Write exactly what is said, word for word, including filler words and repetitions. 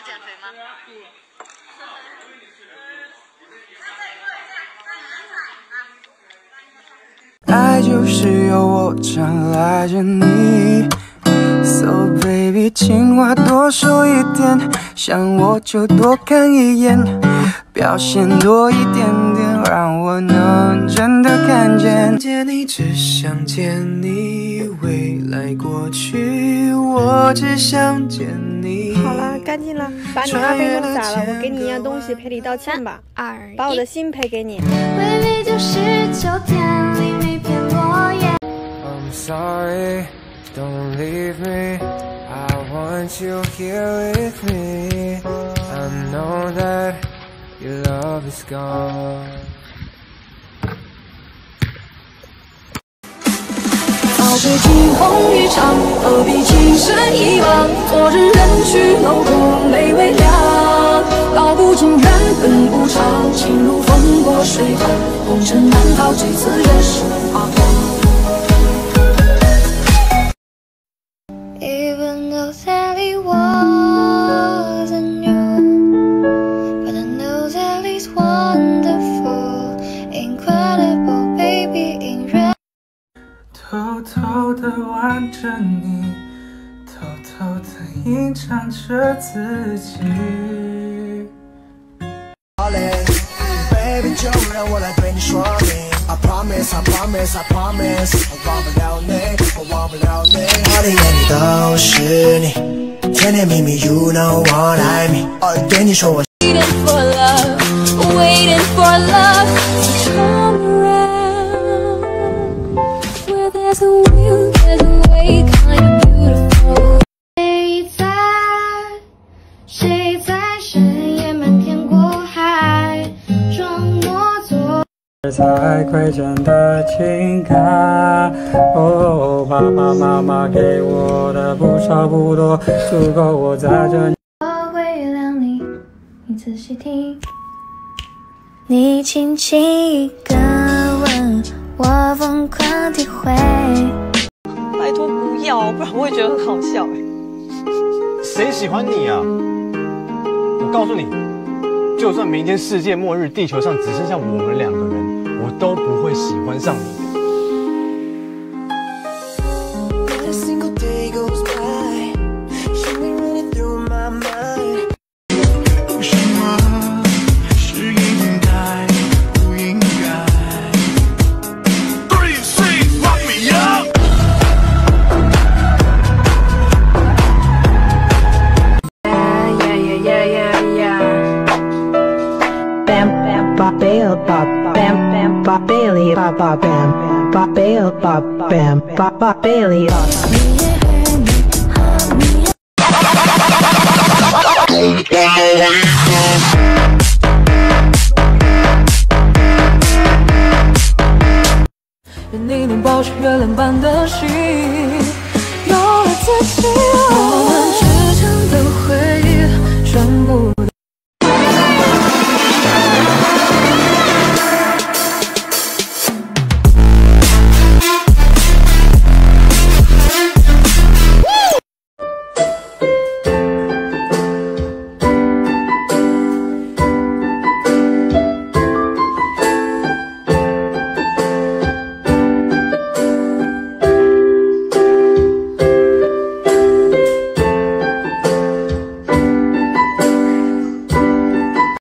减肥吗？ 爱就是有我常赖着你 ，So baby， 情话多说一点，想我就多看一眼，表现多一点点，让我能真的看见。见你，只想见你，未来过去，我只想见你。 好啦，干净了，把你咖啡弄洒了，我给你一样东西赔礼道歉吧。 二， 把我的心赔给你。 未必就是秋天里每片落叶。 I'm sorry, don't leave me. I want you here with me. I know that your love is gone. 早知惊鸿一场，何必情深一往？昨日人去楼空泪微凉。道不尽缘分无常，情如风过水寒，红尘难逃，这次人世彷徨。 Even though Sally wasn't you, but I know Sally's wonderful, incredible, baby in red. 偷偷地玩着你，偷偷地吟唱着自己。Baby， 就让我来对你说明。I promise, I promise, I promise， 我忘不了你，我忘不了你。我的眼里都是你，甜甜蜜蜜 ，You know what I mean。哦，对你说我。 Waiting for love, waiting for love to come around. Where there's a will, there's a way, kind of beautiful. 谁在，谁在深夜漫天过海，装模作。 才亏欠的情感，哦，爸爸妈妈给我的不少不多，足够我在这里。 我会原谅你，你仔细听，你轻轻一个吻，我疯狂体会。 拜托不要，不然我会觉得很好笑哎。 谁喜欢你啊？我告诉你，就算明天世界末日，地球上只剩下我们两个人。 我都不会喜欢上你的。 为什么是应该不应该 ？Three, three, lock me up。 Yeah yeah yeah yeah yeah。Bam bam ba bail ba bam bam. Ba Bailey, ba ba bam, ba bail, ba bam, ba ba Bailey. 愿你能保持月亮般的心。